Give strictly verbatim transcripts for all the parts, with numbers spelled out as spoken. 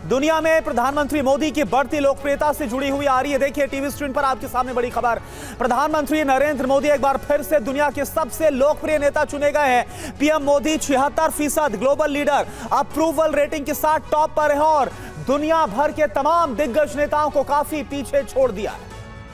दुनिया में प्रधानमंत्री मोदी की बढ़ती लोकप्रियता से जुड़ी हुई आ रही है। देखिए टीवी स्क्रीन पर आपके सामने बड़ी खबर। प्रधानमंत्री नरेंद्र मोदी एक बार फिर से दुनिया के सबसे लोकप्रिय नेता चुने गए हैं। पीएम मोदी छिहत्तर फीसद ग्लोबल लीडर अप्रूवल रेटिंग के साथ टॉप पर है और दुनिया भर के तमाम दिग्गज नेताओं को काफी पीछे छोड़ दिया है।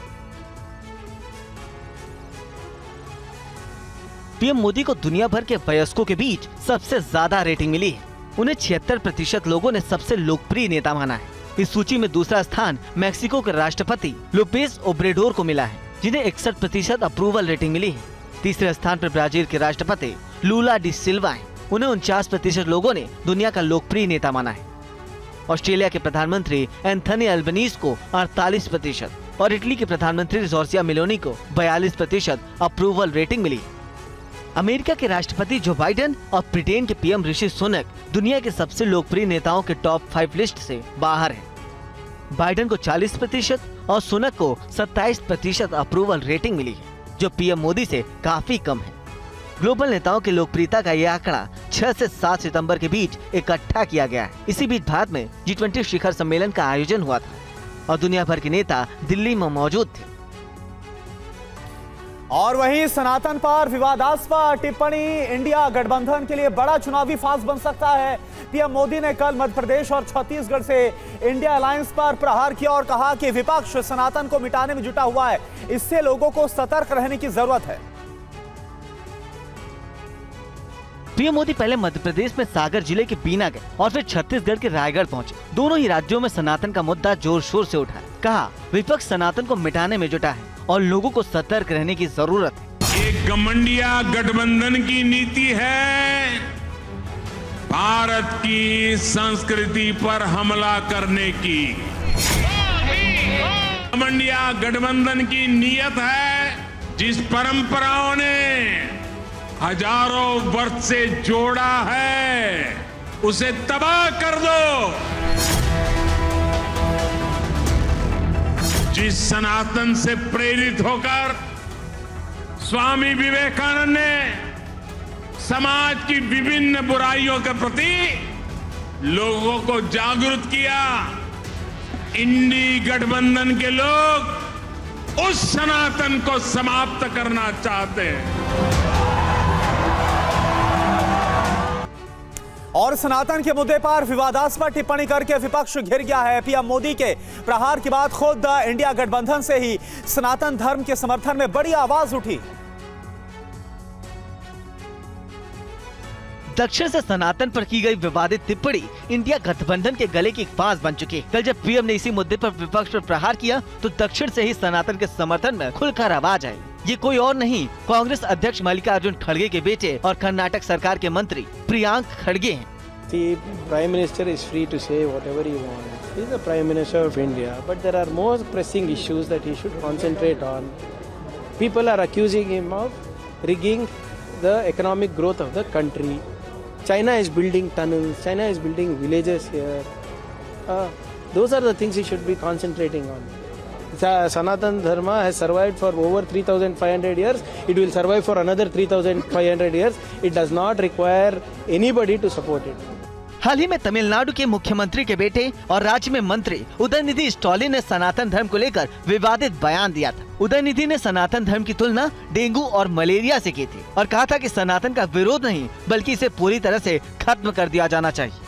पीएम मोदी को दुनिया भर के वयस्कों के बीच सबसे ज्यादा रेटिंग मिली है। उन्हें छिहत्तर प्रतिशत लोगों ने सबसे लोकप्रिय नेता माना है। इस सूची में दूसरा स्थान मैक्सिको के राष्ट्रपति लोपेज ओब्रेडोर को मिला है, जिन्हें इकसठ प्रतिशत अप्रूवल रेटिंग मिली है। तीसरे स्थान पर ब्राजील के राष्ट्रपति लूला डी सिल्वा है। उन्हें उनचास प्रतिशत लोगों ने दुनिया का लोकप्रिय नेता माना है। ऑस्ट्रेलिया के प्रधानमंत्री एंथनी अल्बनीज को अड़तालीस प्रतिशत और इटली के प्रधानमंत्री जॉर्जिया मेलोनी को बयालीस प्रतिशत अप्रूवल रेटिंग मिली है। अमेरिका के राष्ट्रपति जो बाइडेन और ब्रिटेन के पीएम ऋषि सुनक दुनिया के सबसे लोकप्रिय नेताओं के टॉप फाइव लिस्ट से बाहर हैं। बाइडेन को चालीस प्रतिशत और सुनक को सत्ताईस प्रतिशत अप्रूवल रेटिंग मिली है, जो पीएम मोदी से काफी कम है। ग्लोबल नेताओं की लोकप्रियता का यह आंकड़ा छह से सात सितंबर के बीच इकट्ठा किया गया है। इसी बीच भारत में जी ट्वेंटी शिखर सम्मेलन का आयोजन हुआ था और दुनिया भर के नेता दिल्ली में मौजूद थे। और वहीं सनातन पर विवादास्पद टिप्पणी इंडिया गठबंधन के लिए बड़ा चुनावी फांस बन सकता है। पीएम मोदी ने कल मध्य प्रदेश और छत्तीसगढ़ से इंडिया अलायंस पर प्रहार किया और कहा कि विपक्ष सनातन को मिटाने में जुटा हुआ है। इससे लोगों को सतर्क रहने की जरूरत है। पीएम मोदी पहले मध्य प्रदेश में सागर जिले के बीना गए और फिर छत्तीसगढ़ के रायगढ़ पहुंचे। दोनों ही राज्यों में सनातन का मुद्दा जोर शोर से उठा। कहा विपक्ष सनातन को मिटाने में जुटा है और लोगों को सतर्क रहने की जरूरत है। ये घमंडिया गठबंधन की नीति है भारत की संस्कृति पर हमला करने की। घमंडिया गठबंधन की नीयत है जिस परंपराओं ने हजारों वर्ष से जोड़ा है उसे तबाह कर दो। जिस सनातन से प्रेरित होकर स्वामी विवेकानंद ने समाज की विभिन्न बुराइयों के प्रति लोगों को जागरूक किया, इंडी गठबंधन के लोग उस सनातन को समाप्त करना चाहते हैं। और सनातन के मुद्दे पर विवादास्पद टिप्पणी करके विपक्ष घिर गया है। पीएम मोदी के प्रहार के बाद खुद इंडिया गठबंधन से ही सनातन धर्म के समर्थन में बड़ी आवाज उठी। दक्षिण से सनातन पर की गई विवादित टिप्पणी इंडिया गठबंधन के गले की एक फांस बन चुकी है। कल जब पीएम ने इसी मुद्दे पर विपक्ष पर प्रहार किया तो दक्षिण से ही सनातन के समर्थन में खुलकर आवाज आई। ये कोई और नहीं, कांग्रेस अध्यक्ष मल्लिकार्जुन खड़गे के बेटे और कर्नाटक सरकार के मंत्री प्रियांक खड़गे हैं। The Prime Minister is free to say whatever he wants. He is the Prime Minister of India, but there are more pressing issues that he should concentrate on. People are accusing him of rigging the economic growth of the country. China is building tunnels. China is building villages here. Uh, those are the things he should be concentrating on. Sanatan Dharma has survived for over three thousand five hundred years. It will survive for another three thousand five hundred years. It does not require anybody to support it. हाल ही में तमिलनाडु के मुख्यमंत्री के बेटे और राज्य में मंत्री Udhayanidhi Stalin ने सनातन धर्म को लेकर विवादित बयान दिया था। उदयनिधि ने सनातन धर्म की तुलना डेंगू और मलेरिया से की थी और कहा था कि सनातन का विरोध नहीं बल्कि इसे पूरी तरह से खत्म कर दिया जाना चाहिए।